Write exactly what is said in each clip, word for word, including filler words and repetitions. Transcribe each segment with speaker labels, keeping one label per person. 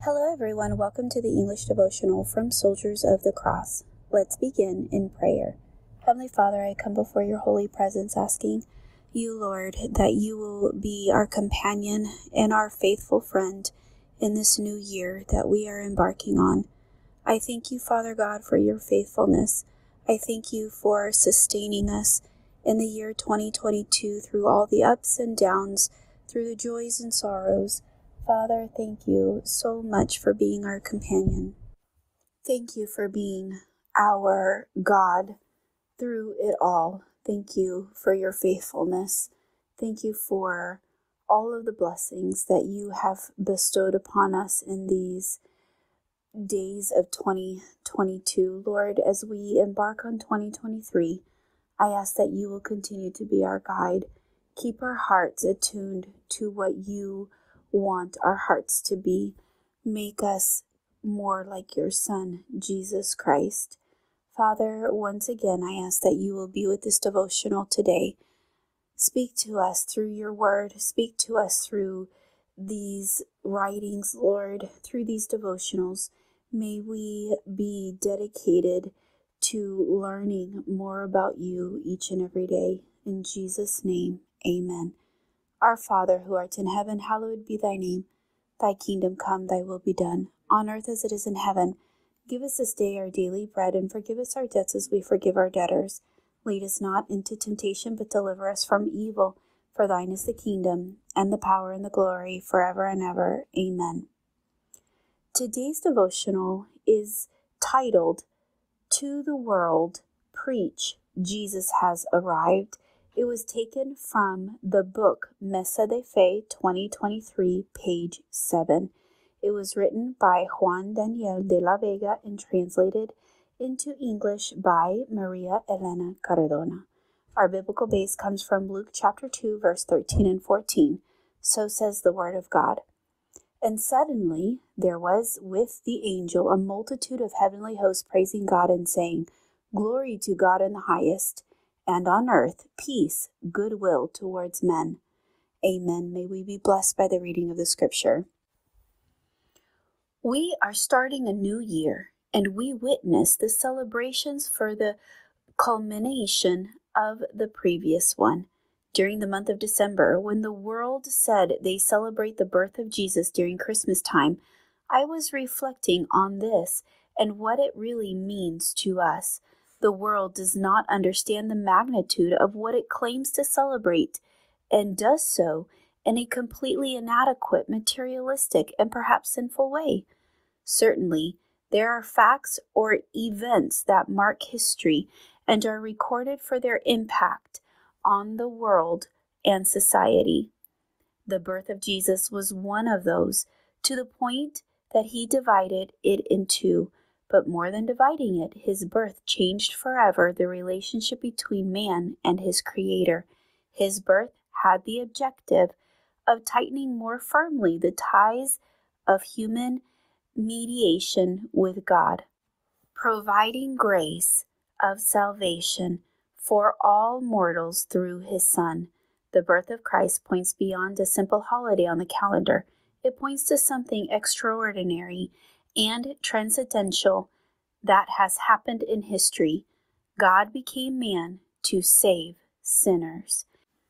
Speaker 1: Hello, everyone. Welcome to the English devotional from Soldiers of the Cross. Let's begin in prayer. Heavenly Father, I come before your holy presence asking you, Lord, that you will be our companion and our faithful friend in this new year that we are embarking on. I thank you, Father God, for your faithfulness. I thank you for sustaining us in the year twenty twenty-two through all the ups and downs, through the joys and sorrows. Father, thank you so much for being our companion. Thank you for being our God through it all. Thank you for your faithfulness. Thank you for all of the blessings that you have bestowed upon us in these days of twenty twenty-two. Lord, as we embark on twenty twenty-three, I ask that you will continue to be our guide. Keep our hearts attuned to what you want our hearts to be. Make us more like your Son, Jesus Christ. Father, once again, I ask that you will be with this devotional today. Speak to us through your word. Speak to us through these writings, Lord, through these devotionals. May we be dedicated to learning more about you each and every day. In Jesus' name, amen. Our Father, who art in heaven, hallowed be thy name. Thy kingdom come, thy will be done, on earth as it is in heaven. Give us this day our daily bread, and forgive us our debts as we forgive our debtors. Lead us not into temptation, but deliver us from evil. For thine is the kingdom, and the power, and the glory, forever and ever. Amen. Today's devotional is titled, To the World, Preach, Jesus Has Arrived. It was taken from the book Mesa de Fe twenty twenty-three, page seven. It was written by Juan Daniel de la Vega and translated into English by Maria Elena Cardona. Our biblical base comes from Luke chapter two, verse thirteen and fourteen. So says the word of God. And suddenly there was with the angel a multitude of heavenly hosts praising God and saying, Glory to God in the highest, and on earth peace, goodwill towards men. Amen. May we be blessed by the reading of the scripture. We are starting a new year, and we witness the celebrations for the culmination of the previous one. During the month of December, when the world said they celebrate the birth of Jesus during Christmas time, I was reflecting on this and what it really means to us. The world does not understand the magnitude of what it claims to celebrate, and does so in a completely inadequate, materialistic, and perhaps sinful way. Certainly, there are facts or events that mark history and are recorded for their impact on the world and society. The birth of Jesus was one of those, to the point that he divided it in two. But more than dividing it, his birth changed forever the relationship between man and his Creator. His birth had the objective of tightening more firmly the ties of human mediation with God, providing grace of salvation for all mortals through his Son. The birth of Christ points beyond a simple holiday on the calendar. It points to something extraordinary and transcendental that has happened in history. God became man to save sinners.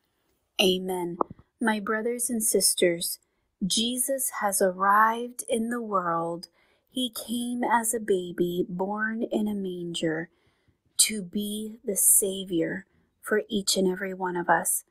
Speaker 1: Amen. My brothers and sisters, Jesus has arrived in the world. He came as a baby born in a manger to be the Savior for each and every one of us.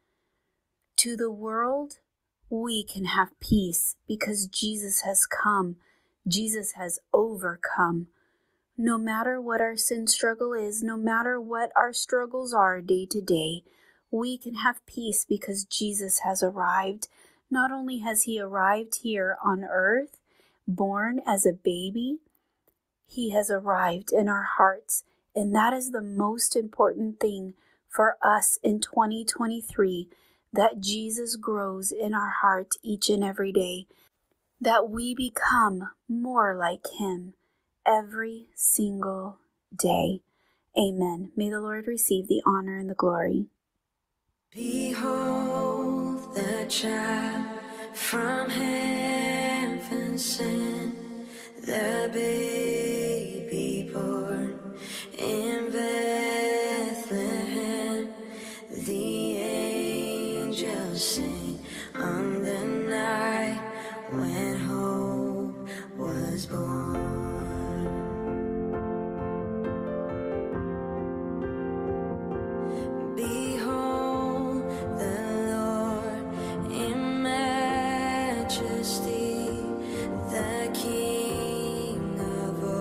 Speaker 1: To the world, we can have peace because Jesus has come. Jesus has overcome. No matter what our sin struggle is, no matter what our struggles are day to day, we can have peace because Jesus has arrived. Not only has he arrived here on earth, born as a baby, he has arrived in our hearts. And that is the most important thing for us in twenty twenty-three, that Jesus grows in our heart each and every day, that we become more like him every single day. Amen. May the Lord receive the honor and the glory.
Speaker 2: Behold, the child from heaven sent. the baby born in Bethlehem. The angels sing on the night when hope was born. Behold the Lord in majesty, the King of all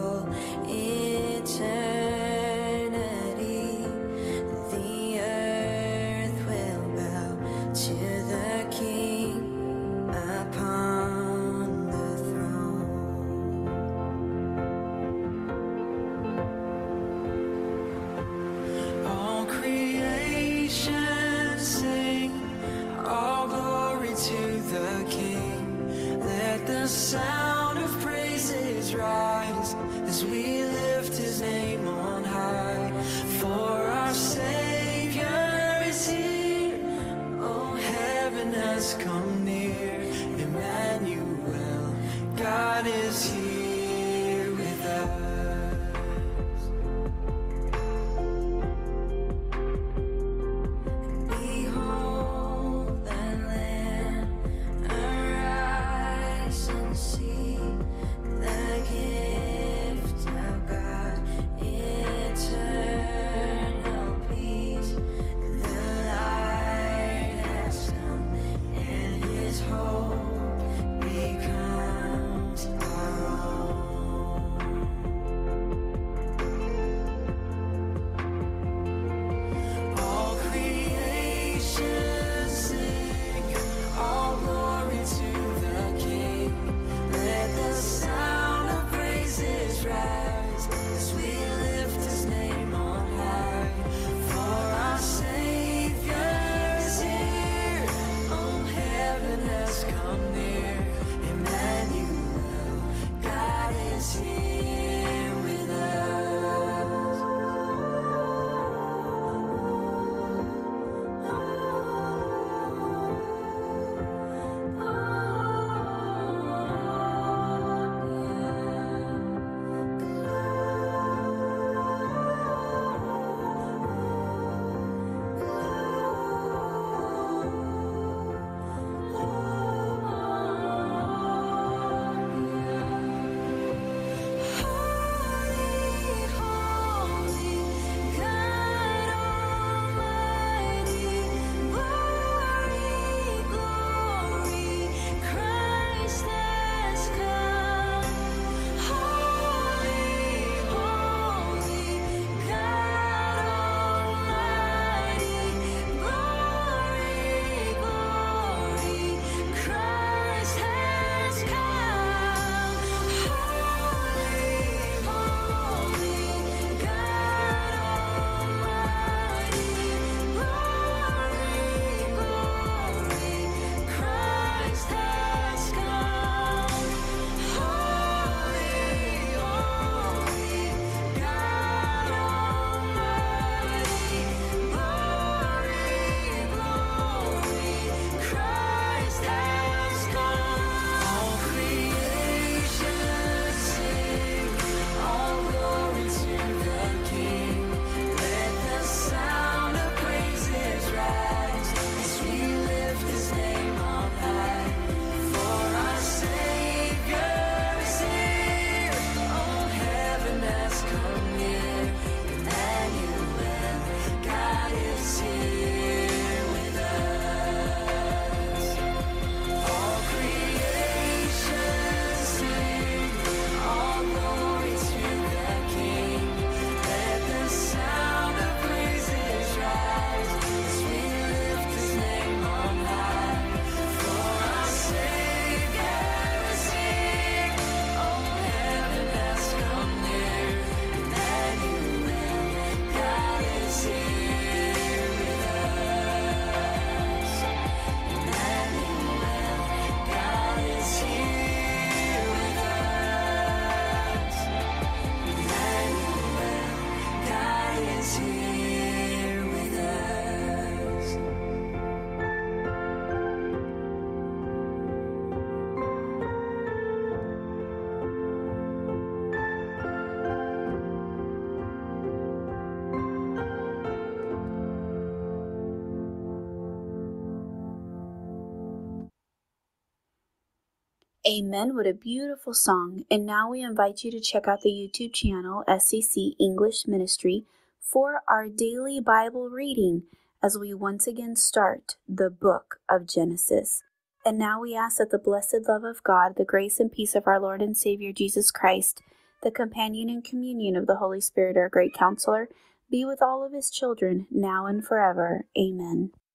Speaker 1: Amen. What a beautiful song. And now we invite you to check out the YouTube channel, S C C English Ministry, for our daily Bible reading as we once again start the book of Genesis. And now we ask that the blessed love of God, the grace and peace of our Lord and Savior Jesus Christ, the companion and communion of the Holy Spirit, our great counselor, be with all of his children, now and forever. Amen.